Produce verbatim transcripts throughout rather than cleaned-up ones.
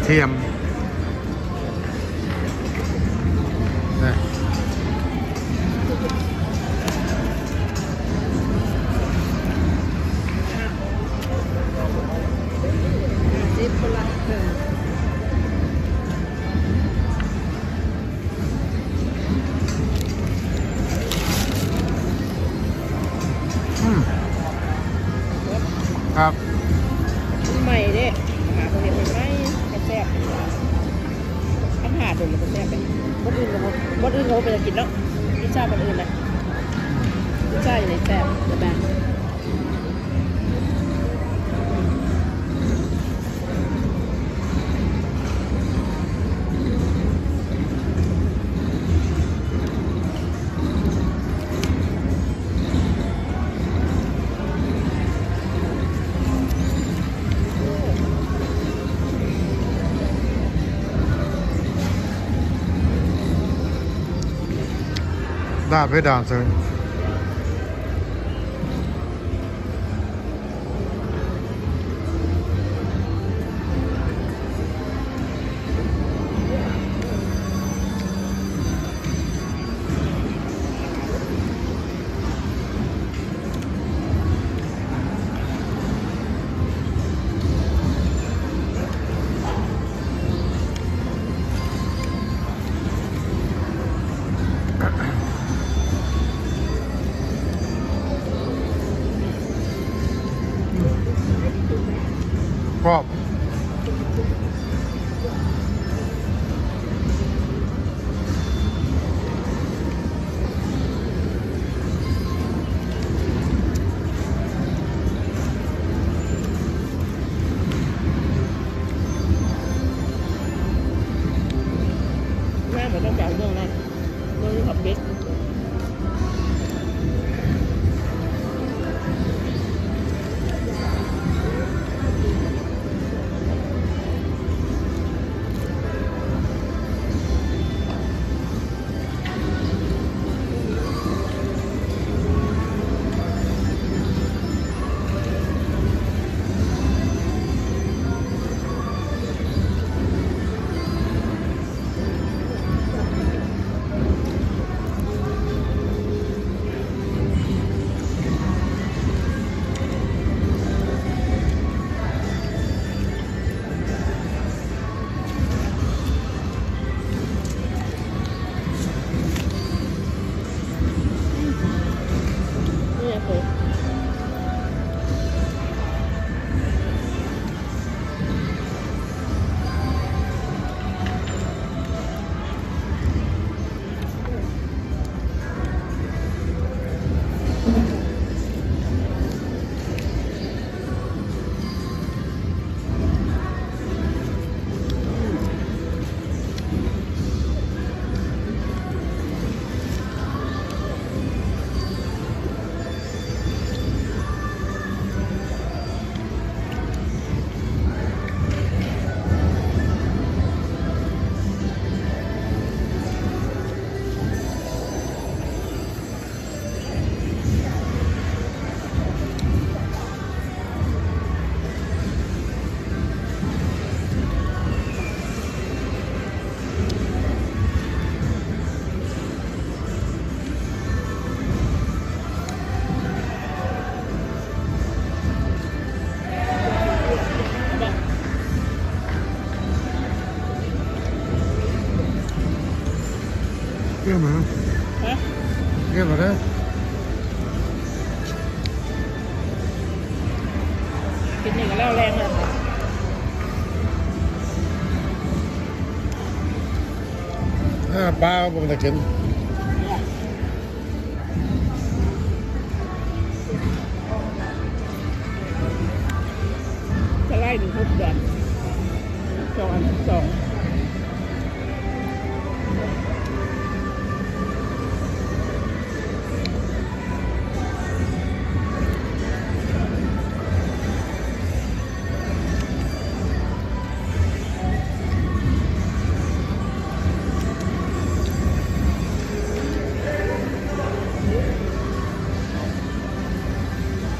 ทียมนี่สิบคนละหนึ่งอืมครับใหม่เด้หาตัวเห็นไหมกระแทกอันหาตัวมันกระแทกไปบดอื่นเขาบดอื่นเขาไปจะกินแล้วพิซซ่าบดอื่นนะพิซซ่าอยู่ในแซ่บกระแบงดาบเพดานเลยครอบแม่บอกต้องจ่ายเรื่องนั้นเรื่องขับเบ็ดเกี่ยวมาเกี่ยวมาได้กินหนึ่งแล้วแรงเลยอ่าปลาผมจะกินจะไล่หนึ่งทุกเดือนสองอันสอง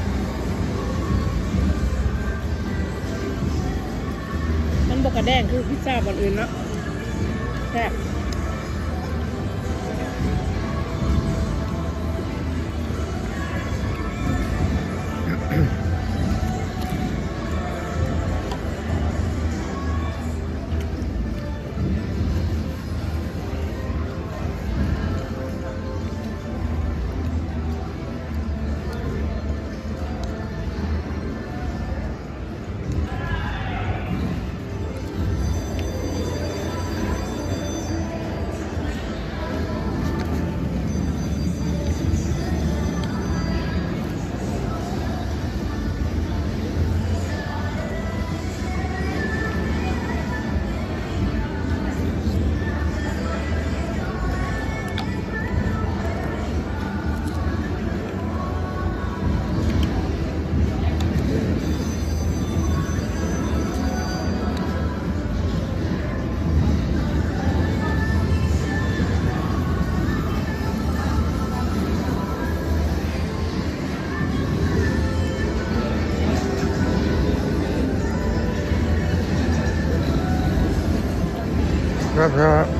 บกกระแดงคือพิซทราบคนอื่นเนาะแซ่บครับครับ